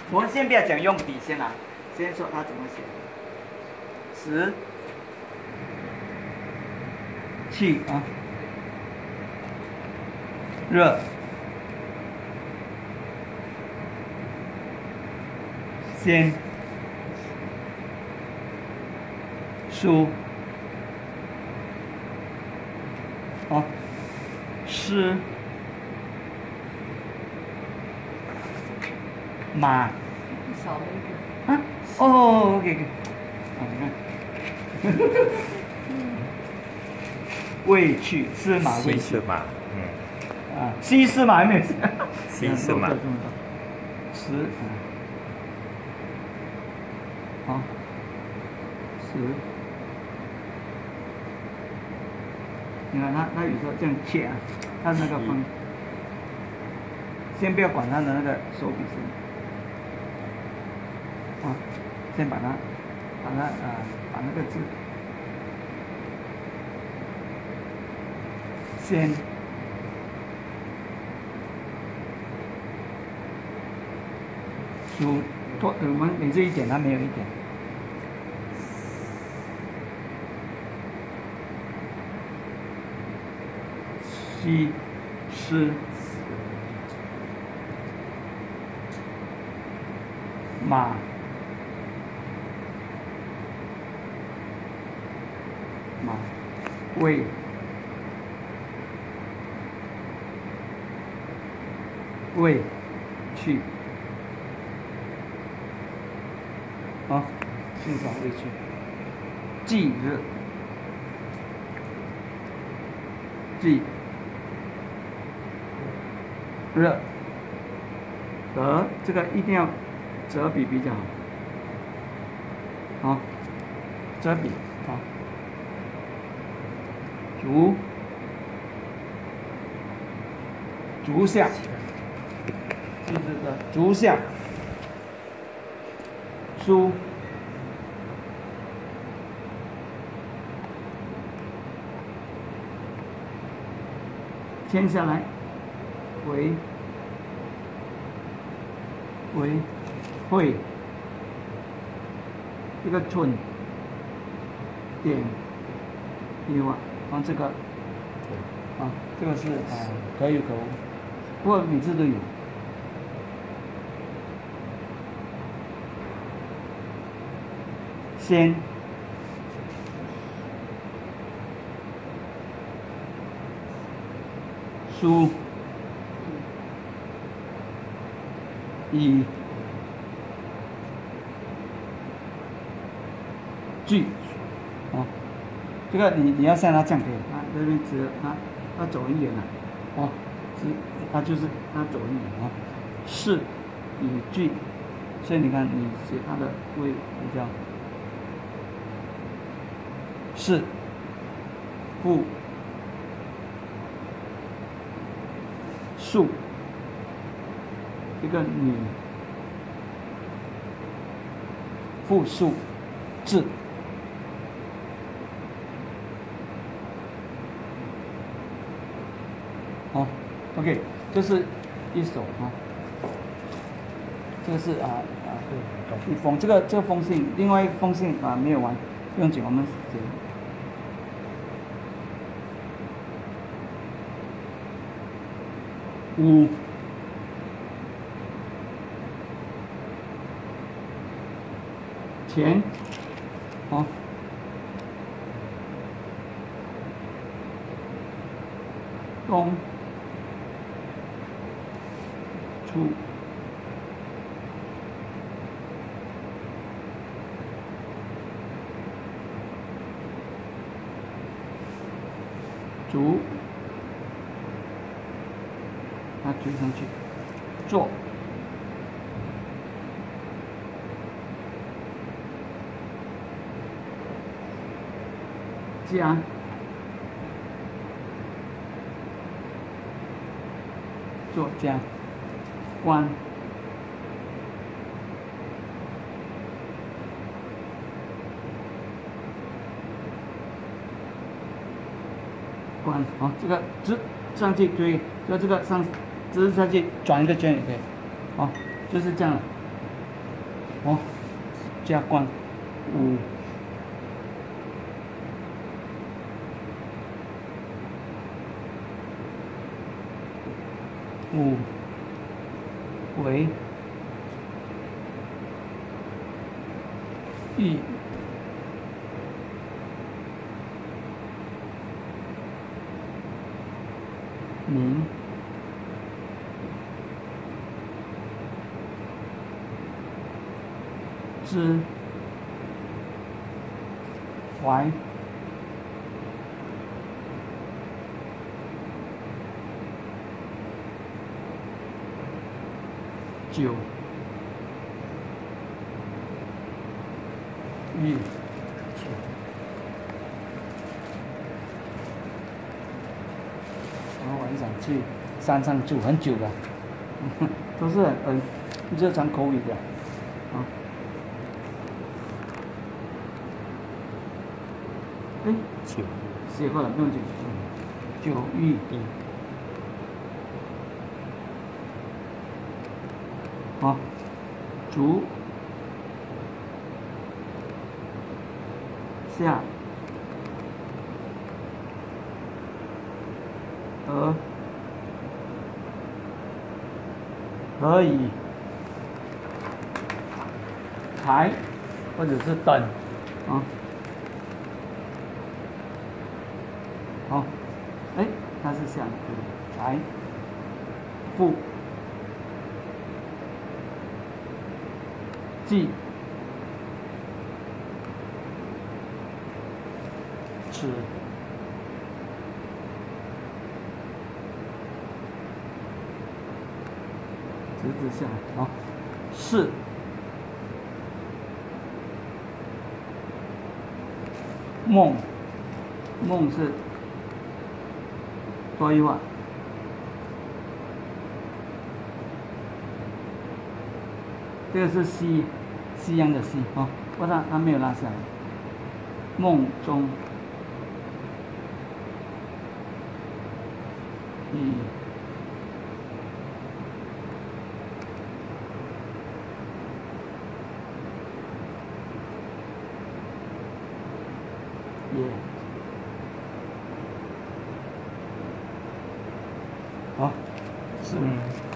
我们先不要讲用笔先啊，先说它怎么写。食气啊，热先舒好湿马少了一个。 啊哦 ，OK OK， 好你看。未去司马未去西是马， 啊，西司马还没有西是马， 十好十，你看他有时候这样切啊，他那个方，先不要管他的那个手笔声，啊，先把把那个字。先数多，我们每次一点，它没有一点。西施马未去，好，欣赏未去，忌热，得这个一定要折笔比较好，好，折笔好，足下。就是的，足下，书，签下来，会，这个寸，点，有啊，这个，这个是可有可无，不过每次都有。先书以句，这个你要像他这样可以，这边只他走很远了，他就是他走很远是以句，所以你看你写他的会比较。是复数一个女复数字，好 ，OK， 这是一首这个是一封，这个封信，另外一封信没有完，不用紧，我们写。五前东出足它推上去，做，加，做加，关，关，好，这个直上去推，这个上。只是上去转一个圈也可以，就是这样的， 哦，加冠五。五为玉明之怀九玉然后晚上去山上住很久了，都是很日常口语的啊。哎，写过了，不用紧。九玉。好，足下可以抬或者是等啊。好，哎，它是下可以抬负记尺直下来，好，是梦，梦是多一话，这个是西洋的西啊，不然它没有拉下来。梦中与也好，是。